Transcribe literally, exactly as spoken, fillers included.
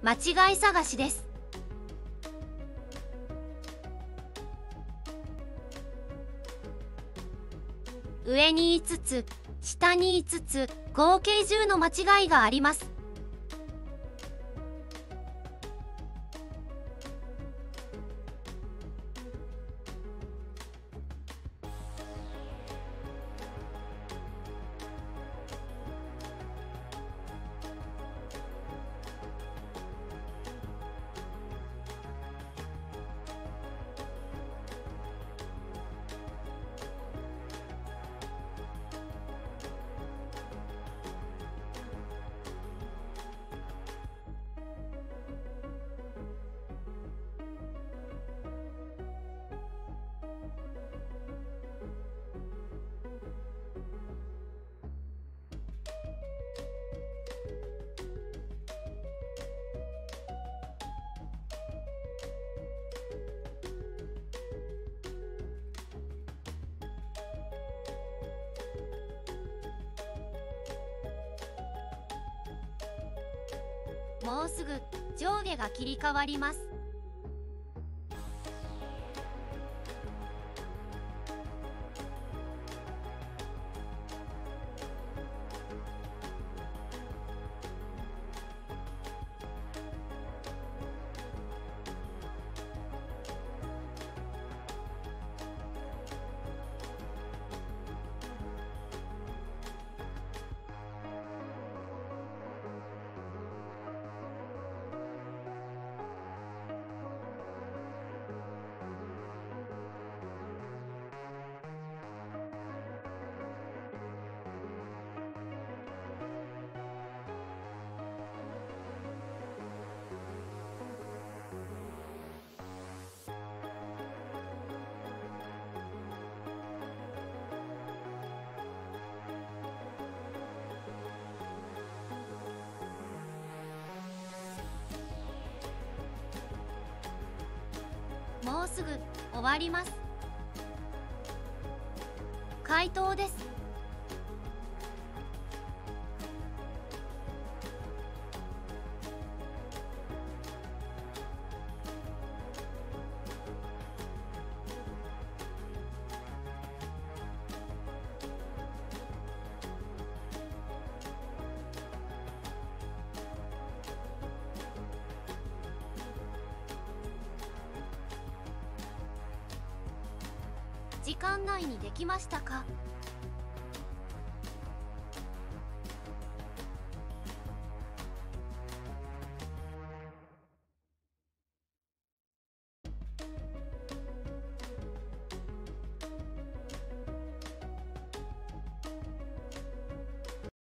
間違い探しです。上にいつつ、下にいつつ、合計じゅうの間違いがあります。もうすぐ上下が切り替わります。もうすぐ終わります。回答です。時間内にできましたか？